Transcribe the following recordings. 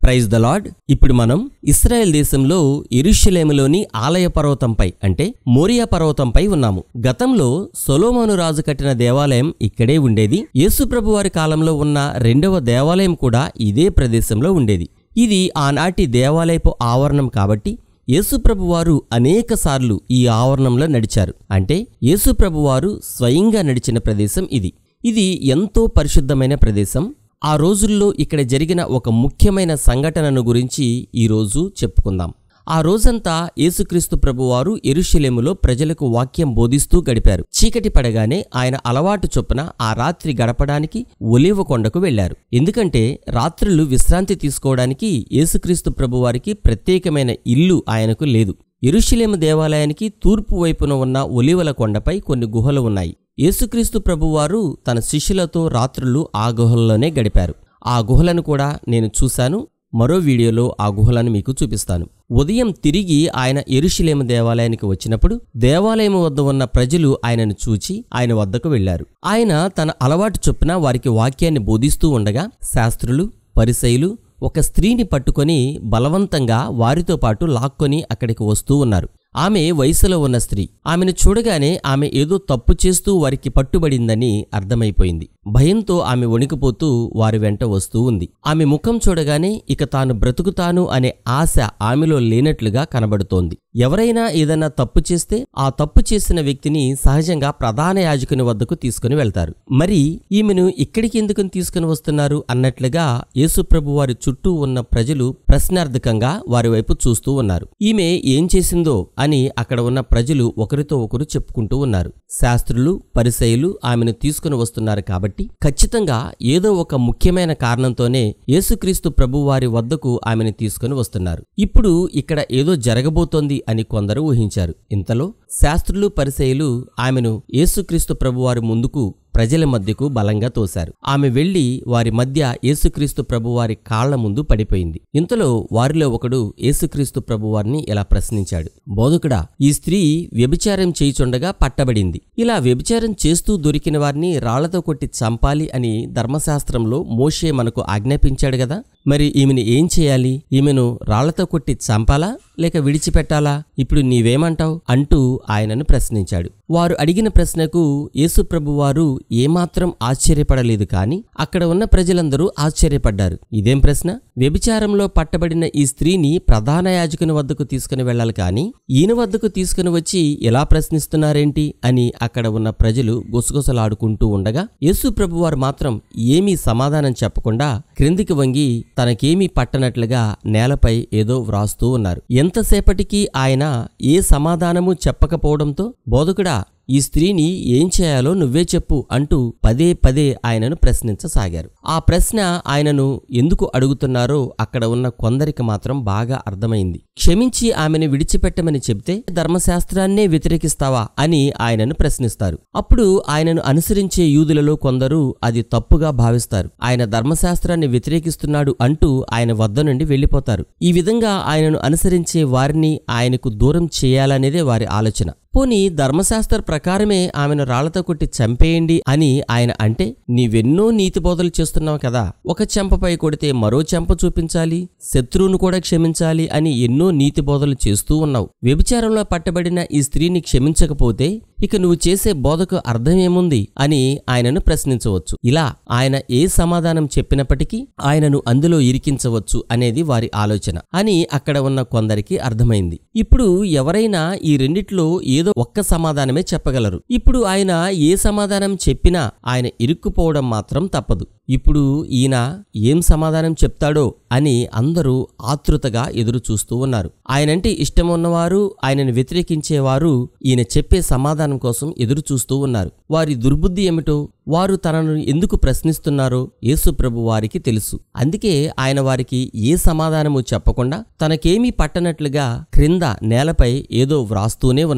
Praise the lord. ఇప్పుడు మనం ఇశ్రాయేల్ దేశంలో యెరూషలేములోని ఆలయ పర్వతంపై అంటే మోరియా పర్వతంపై ఉన్నాము. గతంలో సొలొమోను రాజు కట్టిన దేవాలయం ఇక్కడే ఉండేది. యేసుప్రభు వారి కాలంలో ఉన్న రెండవ దేవాలయం కూడా ఇదే ప్రదేశంలో ఉండేది. ఇది ఆనాటి దేవాలయపు ఆవరణం కాబట్టి యేసుప్రభు వారు అనేకసార్లు ఈ ఆవరణంలో నడిచారు. అంటే యేసుప్రభు వారు స్వయంగా నడిచిన ప్రదేశం ఇది. ఇది ఎంతో పరిశుద్ధమైన ప్రదేశం. ఆ రోజుల్లో ఇక్కడ జరిగిన ఒక ముఖ్యమైన సంఘటనను గురించి ఈరోజు చెప్పుకుందాం. ఆ రోజంతా యేసుక్రీస్తు ప్రభువారు యెరూషలేములో ప్రజలకు వాక్యం బోధిస్తూ గడిపారు. చీకటి పడగానే ఆయన అలవాటు చొప్పున ఆ రాత్రి గడపడానికి ఒలీవ కొండకు వెళ్లారు. ఎందుకంటే రాత్రులు విశ్రాంతి తీసుకోవడానికి యేసుక్రీస్తు ప్రభువారికి ప్రత్యేకమైన ఇల్లు ఆయనకు లేదు. యెరూషలేము దేవాలయానికి తూర్పు వైపున ఉన్న ఒలీవల కొండపై కొన్ని గుహలు ఉన్నాయి. యేసుక్రీస్తు ప్రభువారు తన శిష్యులతో రాత్రులు ఆ గుహల్లోనే గడిపారు. ఆ గుహలను కూడా నేను చూశాను. మరో వీడియోలో ఆ గుహలను మీకు చూపిస్తాను. ఉదయం తిరిగి ఆయన యెరూషలేము దేవాలయానికి వచ్చినప్పుడు దేవాలయం వద్ద ఉన్న ప్రజలు ఆయనను చూచి ఆయన వద్దకు వెళ్లారు. ఆయన తన అలవాటు చొప్పున వారికి వాక్యాన్ని బోధిస్తూ ఉండగా శాస్త్రులు, పరిసయ్యులు ఒక స్త్రీని పట్టుకొని బలవంతంగా వారితో పాటు లాక్కొని అక్కడికి వస్తూ ఉన్నారు. ఆమె వయసులో ఉన్న స్త్రీ. ఆమెను చూడగానే ఆమె ఏదో తప్పు చేస్తూ వారికి పట్టుబడిందని అర్థమైపోయింది. భయంతో ఆమె వణికిపోతూ వారి వెంట వస్తూ ఉంది. ఆమె ముఖం చూడగానే ఇక తాను బ్రతుకుతాను అనే ఆశ ఆమెలో లేనట్లుగా కనబడుతోంది. ఎవరైనా ఏదన్నా తప్పు చేస్తే ఆ తప్పు చేసిన వ్యక్తిని సహజంగా ప్రధాన యాజకుని వద్దకు తీసుకుని వెళ్తారు. మరి ఈమెను ఇక్కడికి ఎందుకు తీసుకుని వస్తున్నారు అన్నట్లుగా యేసుప్రభు వారి చుట్టూ ఉన్న ప్రజలు ప్రశ్నార్థకంగా వారి వైపు చూస్తూ ఉన్నారు. ఈమె ఏం చేసిందో అని అక్కడ ఉన్న ప్రజలు ఒకరితో ఒకరు చెప్పుకుంటూ ఉన్నారు. శాస్త్రులు, పరిసయ్యులు ఆమెను తీసుకుని వస్తున్నారు కాబట్టి ఖచ్చితంగా ఏదో ఒక ముఖ్యమైన కారణంతోనే యేసుక్రీస్తు ప్రభువారి వద్దకు ఆమెను తీసుకుని వస్తున్నారు. ఇప్పుడు ఇక్కడ ఏదో జరగబోతోంది అని కొందరు ఊహించారు. ఇంతలో శాస్త్రులు, పరిసయ్యులు ఆమెను యేసుక్రీస్తు ప్రభువారి ముందుకు ప్రజల మధ్యకు బలంగా తోశారు. ఆమె వెళ్లి వారి మధ్య యేసుక్రీస్తు ప్రభువారి కాళ్ల ముందు పడిపోయింది. ఇంతలో వారిలో ఒకడు యేసుక్రీస్తు ప్రభువారిని ఇలా ప్రశ్నించాడు. బోధకుడా, ఈ స్త్రీ వ్యభిచారం చేయుచుండగా పట్టబడింది. ఇలా వ్యభిచారం చేస్తూ దొరికిన వారిని రాళ్లతో కొట్టి చంపాలి అని ధర్మశాస్త్రంలో మోషే మనకు ఆజ్ఞాపించాడు గదా. మరి ఈమెను ఏం చేయాలి? ఈమెను రాళ్లతో కొట్టి చంపాలా లేక విడిచిపెట్టాలా? ఇప్పుడు నీవేమంటావు అంటూ ఆయనను ప్రశ్నించాడు. వారు అడిగిన ప్రశ్నకు యేసుప్రభువారు ఏమాత్రం ఆశ్చర్యపడలేదు. కాని అక్కడ ఉన్న ప్రజలందరూ ఆశ్చర్యపడ్డారు. ఇదేం ప్రశ్న? వ్యభిచారంలో పట్టబడిన ఈ స్త్రీని ప్రధాన యాజకుని వద్దకు తీసుకుని వెళ్ళాలి కాని ఈయన వద్దకు తీసుకుని వచ్చి ఎలా ప్రశ్నిస్తున్నారేంటి అని అక్కడ ఉన్న ప్రజలు గుసగుసలాడుకుంటూ ఉండగా యేసుప్రభువారు మాత్రం ఏమీ సమాధానం చెప్పకుండా క్రిందికి వంగి తనకేమీ పట్టనట్లుగా నేలపై ఏదో వ్రాస్తూ ఉన్నారు. ఎంతసేపటికి ఆయన ఏ సమాధానము చెప్పకపోవడంతో బోధకుడా, ఈ స్త్రీని ఏం చేయాలో నువ్వే చెప్పు అంటూ పదే పదే ఆయనను ప్రశ్నించసాగారు. ఆ ప్రశ్న ఆయనను ఎందుకు అడుగుతున్నారో అక్కడ ఉన్న కొందరికి మాత్రం బాగా అర్థమైంది. క్షమించి ఆమెను విడిచిపెట్టమని చెబితే ధర్మశాస్త్రాన్నే వ్యతిరేకిస్తావా అని ఆయనను ప్రశ్నిస్తారు. అప్పుడు ఆయనను అనుసరించే యూదులలో కొందరు అది తప్పుగా భావిస్తారు. ఆయన ధర్మశాస్త్రాన్ని వ్యతిరేకిస్తున్నాడు అంటూ ఆయన వద్ద నుండి వెళ్లిపోతారు. ఈ విధంగా ఆయనను అనుసరించే వారిని ఆయనకు దూరం చేయాలనేదే వారి ఆలోచన. పోనీ ధర్మశాస్త్ర ప్రకారమే ఆమెను రాళ్లతో కొట్టి చంపేయండి అని ఆయన అంటే, నీవెన్నో నీతి బోధలు చేస్తున్నావు కదా. ఒక చెంపపై కొడితే మరో చెంప చూపించాలి, శత్రువును కూడా క్షమించాలి అని ఎన్నో నీతి బోధలు చేస్తూ ఉన్నావు. వ్యభిచారంలో పట్టబడిన ఈ స్త్రీని క్షమించకపోతే ఇక నువ్వు చేసే బోధకు అర్థమేముంది అని ఆయనను ప్రశ్నించవచ్చు. ఇలా ఆయన ఏ సమాధానం చెప్పినప్పటికీ ఆయనను అందులో ఇరికించవచ్చు అనేది వారి ఆలోచన అని అక్కడ ఉన్న కొందరికి అర్థమైంది. ఇప్పుడు ఎవరైనా ఈ రెండిట్లో ఏదో ఒక్క సమాధానమే చెప్పగలరు. ఇప్పుడు ఆయన ఏ సమాధానం చెప్పినా ఆయన ఇరుక్కుపోవడం మాత్రం తప్పదు. ఇప్పుడు ఈయన ఏం సమాధానం చెప్తాడో అని అందరూ ఆతృతగా ఎదురు చూస్తూ ఉన్నారు. ఆయనంటే ఇష్టం ఉన్నవారు, ఆయనను వ్యతిరేకించేవారు ఈయన చెప్పే సమాధానం కోసం ఎదురు చూస్తూ ఉన్నారు. వారి దుర్బుద్ధి ఏమిటో, వారు తనను ఎందుకు ప్రశ్నిస్తున్నారో యేసుప్రభు వారికి తెలుసు. అందుకే ఆయన వారికి ఏ సమాధానము చెప్పకుండా తనకేమీ పట్టనట్లుగా క్రింద నేలపై ఏదో వ్రాస్తూనే ఉన్నారు.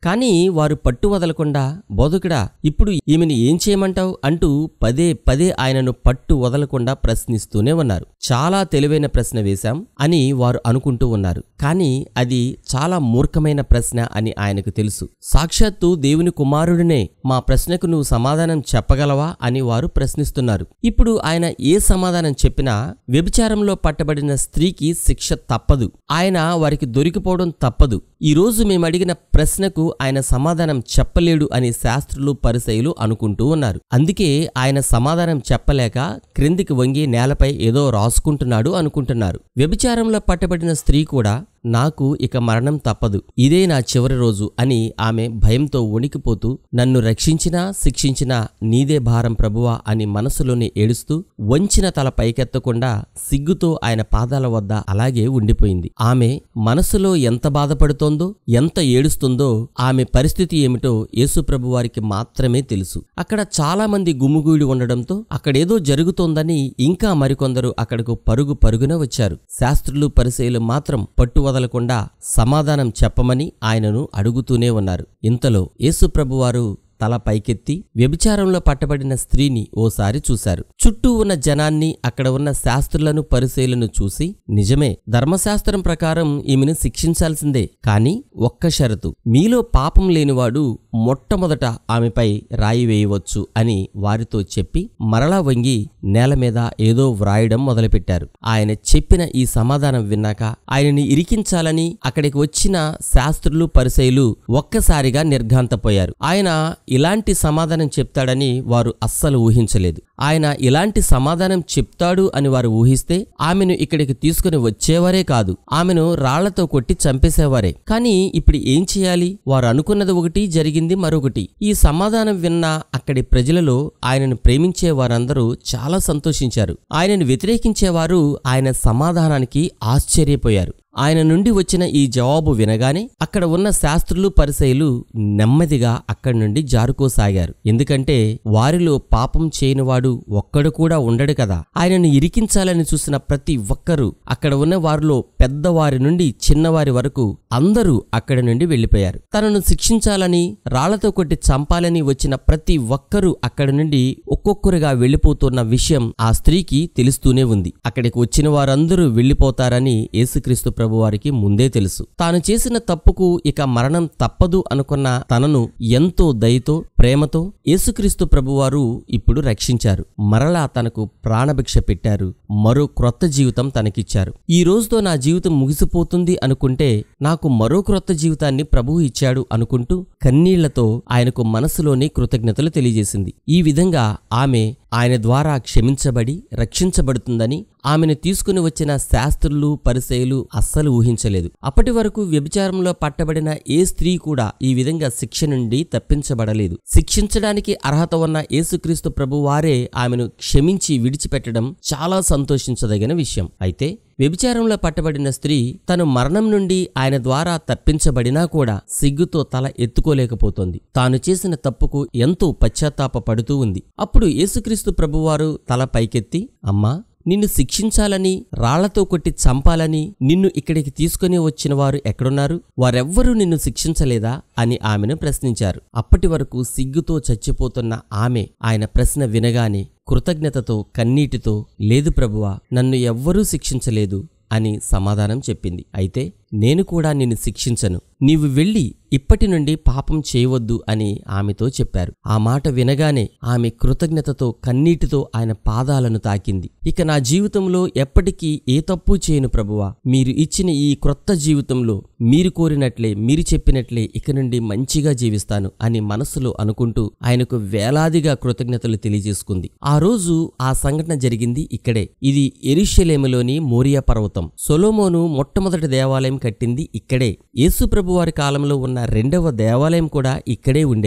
కానీ వారు పట్టు వదలకుండా, బోధకుడా, ఇప్పుడు ఈమెను ఏం చేయమంటావు అంటూ పదే పదే ఆయనను పట్టు వదలకుండా ప్రశ్నిస్తూనే ఉన్నారు. చాలా తెలివైన ప్రశ్న వేశాం అని వారు అనుకుంటూ ఉన్నారు. కానీ అది చాలా మూర్ఖమైన ప్రశ్న అని ఆయనకు తెలుసు. సాక్షాత్తు దేవుని కుమారుడినే, మా ప్రశ్నకు నువ్వు సమాధానం చెప్పగలవా అని వారు ప్రశ్నిస్తున్నారు. ఇప్పుడు ఆయన ఏ సమాధానం చెప్పినా వ్యభిచారంలో పట్టబడిన స్త్రీకి శిక్ష తప్పదు. ఆయన వారికి దొరికిపోవడం తప్పదు. ఈ రోజు మేము అడిగిన ప్రశ్నకు ఆయన సమాధానం చెప్పలేడు అని శాస్త్రులు పరిసయ్యులు అనుకుంటూ ఉన్నారు. అందుకే ఆయన సమాధానం చెప్పలేక క్రిందికి వంగి నేలపై ఏదో రాసుకుంటున్నాడు అనుకుంటున్నారు. వ్యభిచారంలో పట్టబడిన స్త్రీ కూడా నాకు ఇక మరణం తప్పదు, ఇదే నా చివరి రోజు అని ఆమె భయంతో వణికిపోతూ, నన్ను రక్షించినా శిక్షించినా నీదే భారం ప్రభువా అని మనసులోనే ఏడుస్తూ వంచిన తల పైకెత్తకుండా సిగ్గుతో ఆయన పాదాల వద్ద అలాగే ఉండిపోయింది. ఆమె మనసులో ఎంత బాధపడుతోందో, ఎంత ఏడుస్తుందో, ఆమె పరిస్థితి ఏమిటో యేసుప్రభు వారికి మాత్రమే తెలుసు. అక్కడ చాలా మంది గుమిగూడి ఉండడంతో అక్కడేదో జరుగుతోందని ఇంకా మరికొందరు అక్కడకు పరుగున వచ్చారు. శాస్త్రులు పరిసయ్యులు మాత్రం పట్టు వదలకుండా సమాధానం చెప్పమని ఆయనను అడుగుతూనే ఉన్నారు. ఇంతలో యేసుప్రభువారు తల పైకెత్తి వ్యభిచారంలో పట్టబడిన స్త్రీని ఓసారి చూశారు. చుట్టూ ఉన్న జనాన్ని, అక్కడ ఉన్న శాస్త్రులను పరిసయ్యులను చూసి, నిజమే, ధర్మశాస్త్రం ప్రకారం ఈమెను శిక్షించాల్సిందే, కానీ ఒక్క షరతు, మీలో పాపం లేనివాడు మొట్టమొదట ఆమెపై రాయి వేయవచ్చు అని వారితో చెప్పి మరలా వంగి నేల మీద ఏదో వ్రాయడం మొదలుపెట్టారు. ఆయన చెప్పిన ఈ సమాధానం విన్నాక ఆయనని ఇరికించాలని అక్కడికి వచ్చిన శాస్త్రులు పరిసయ్యులు ఒక్కసారిగా నిర్ఘాంతపోయారు. ఆయన ఇలాంటి సమాధానం చెప్తాడని వారు అస్సలు ఊహించలేదు. ఆయన ఇలాంటి సమాధానం చెప్తాడు అని వారు ఊహిస్తే ఆమెను ఇక్కడికి తీసుకుని వచ్చేవారే కాదు, ఆమెను రాళ్లతో కొట్టి చంపేసేవారే. కానీ ఇప్పుడు ఏం చేయాలి? వారు అనుకున్నది ఒకటి, జరిగింది మరొకటి. ఈ సమాధానం విన్న అక్కడి ప్రజలలో ఆయనను ప్రేమించే వారందరూ చాలా సంతోషించారు. ఆయనను వ్యతిరేకించేవారు ఆయన సమాధానానికి ఆశ్చర్యపోయారు. ఆయన నుండి వచ్చిన ఈ జవాబు వినగానే అక్కడ ఉన్న శాస్త్రులు పరిసయ్యులు నెమ్మదిగా అక్కడి నుండి జారుకోసాగారు. ఎందుకంటే వారిలో పాపం చేయనివాడు ఒక్కడు కూడా ఉండడు కదా. ఆయనను ఇరికించాలని చూసిన ప్రతి ఒక్కరూ, అక్కడ ఉన్న వారిలో పెద్దవారి నుండి చిన్నవారి వరకు అందరూ అక్కడి నుండి వెళ్లిపోయారు. తనను శిక్షించాలని, రాళ్లతో కొట్టి చంపాలని వచ్చిన ప్రతి ఒక్కరూ అక్కడి నుండి ఒక్కొక్కరుగా వెళ్లిపోతున్న విషయం ఆ స్త్రీకి తెలుస్తూనే ఉంది. అక్కడికి వచ్చిన వారందరూ వెళ్లిపోతారని యేసుక్రీస్తు ప్రభువారికి ముందే తెలుసు. తాను చేసిన తప్పుకు ఇక మరణం తప్పదు అనుకున్న తనను ఎంతో దయతో, ప్రేమతో యేసుక్రీస్తు ప్రభువారు ఇప్పుడు రక్షించారు. మరలా తనకు ప్రాణభిక్ష పెట్టారు. మరో క్రొత్త జీవితం తనకిచ్చారు. ఈ రోజుతో నా జీవితం ముగిసిపోతుంది అనుకుంటే నాకు మరో క్రొత్త జీవితాన్ని ప్రభువు ఇచ్చాడు అనుకుంటూ కన్నీళ్లతో ఆయనకు మనసులోని కృతజ్ఞతలు తెలియజేసింది. ఈ విధంగా ఆమె ఆయన ద్వారా క్షమించబడి రక్షించబడుతుందని ఆమెను తీసుకుని వచ్చిన శాస్త్రులు పరిసయ్యులు అస్సలు ఊహించలేదు. అప్పటి వరకు వ్యభిచారంలో పట్టబడిన ఏ స్త్రీ కూడా ఈ విధంగా శిక్ష నుండి తప్పించబడలేదు. శిక్షించడానికి అర్హత ఉన్న యేసుక్రీస్తు ప్రభువారే ఆమెను క్షమించి విడిచిపెట్టడం చాలా సంతోషించదగిన విషయం. అయితే వ్యభిచారంలో పట్టబడిన స్త్రీ తను మరణం నుండి ఆయన ద్వారా తప్పించబడినా కూడా సిగ్గుతో తల ఎత్తుకోలేకపోతోంది. తాను చేసిన తప్పుకు ఎంతో పశ్చాత్తాప పడుతూ ఉంది. అప్పుడు యేసుక్రీస్తు ప్రభువారు తల పైకెత్తి, అమ్మా, నిన్ను శిక్షించాలని, రాళ్లతో కొట్టి చంపాలని నిన్ను ఇక్కడికి తీసుకుని వచ్చిన వారు ఎక్కడున్నారు? వారెవ్వరూ నిన్ను శిక్షించలేదా అని ఆమెను ప్రశ్నించారు. అప్పటి వరకు సిగ్గుతో చచ్చిపోతున్న ఆమె ఆయన ప్రశ్న వినగానే కృతజ్ఞతతో కన్నీటితో, లేదు ప్రభువా, నన్ను ఎవ్వరూ శిక్షించలేదు అని సమాధానం చెప్పింది. అయితే నేను కూడా నిన్ను శిక్షించను, నీవు వెళ్ళి ఇప్పటి నుండి పాపం చేయవద్దు అని ఆమెతో చెప్పారు. ఆ మాట వినగానే ఆమె కృతజ్ఞతతో కన్నీటితో ఆయన పాదాలను తాకింది. ఇక నా జీవితంలో ఎప్పటికీ ఏ తప్పు చేయను ప్రభువా, మీరు ఇచ్చిన ఈ క్రొత్త జీవితంలో మీరు కోరినట్లే, మీరు చెప్పినట్లే ఇక నుండి మంచిగా జీవిస్తాను అని మనసులో అనుకుంటూ ఆయనకు వేలాదిగా కృతజ్ఞతలు తెలియజేసుకుంది. ఆ రోజు ఆ సంఘటన జరిగింది ఇక్కడే. ఇది యెరూషలేములోని మోరియా పర్వతం. సొలొమోను మొట్టమొదటి దేవాలయం కట్టింది ఇక్కడే. యేసు ప్రభువారి కాలంలో ఉన్న రెండవ దేవాలయం కూడా ఇక్కడే ఉండేది.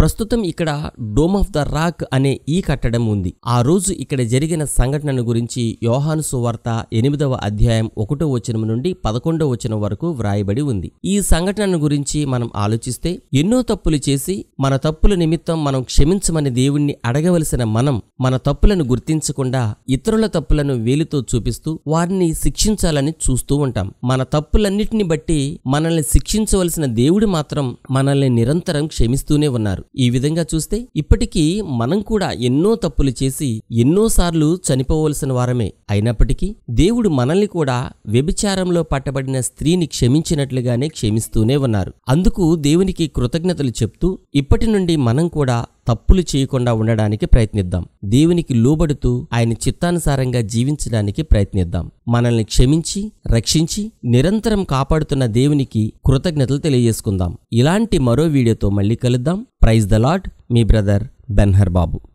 ప్రస్తుతం ఇక్కడ డోమ్ ఆఫ్ ద రాక్ అనే ఈ కట్టడం ఉంది. ఆ రోజు ఇక్కడ జరిగిన సంఘటనను గురించి యోహాను సువార్త 8వ అధ్యాయం 1వ వచనం నుండి 11వ వచనం వరకు వ్రాయబడి ఉంది. ఈ సంఘటనను గురించి మనం ఆలోచిస్తే, ఎన్నో తప్పులు చేసి మన తప్పుల నిమిత్తం మనం క్షమించమని దేవుణ్ణి అడగవలసిన మనం మన తప్పులను గుర్తించకుండా ఇతరుల తప్పులను వేలితో చూపిస్తూ వారిని శిక్షించాలని చూస్తూ ఉంటాం. మన తప్పులన్నిటిని బట్టి మనల్ని శిక్షించవలసిన దేవుడు మాత్రం మనల్ని నిరంతరం క్షమిస్తూనే ఉన్నారు. ఈ విధంగా చూస్తే ఇప్పటికీ మనం కూడా ఎన్నో తప్పులు చేసి ఎన్నోసార్లు చనిపోవలసిన వారమే. అయినప్పటికీ దేవుడు మనల్ని కూడా వ్యభిచారంలో పట్టబడిన స్త్రీని క్షమించినట్లుగానే క్షమిస్తూనే ఉన్నారు. అందుకు దేవునికి కృతజ్ఞతలు చెప్తూ ఇప్పటి నుండి మనం కూడా తప్పులు చేయకుండా ఉండడానికి ప్రయత్నిద్దాం. దేవునికి లోబడుతూ ఆయన చిత్తానుసారంగా జీవించడానికి ప్రయత్నిద్దాం. మనల్ని క్షమించి రక్షించి నిరంతరం కాపాడుతున్న దేవునికి కృతజ్ఞతలు తెలియజేసుకుందాం. ఇలాంటి మరో వీడియోతో మళ్ళీ కలుద్దాం. Praise the lord. మీ బ్రదర్ బెన్హర్ బాబు.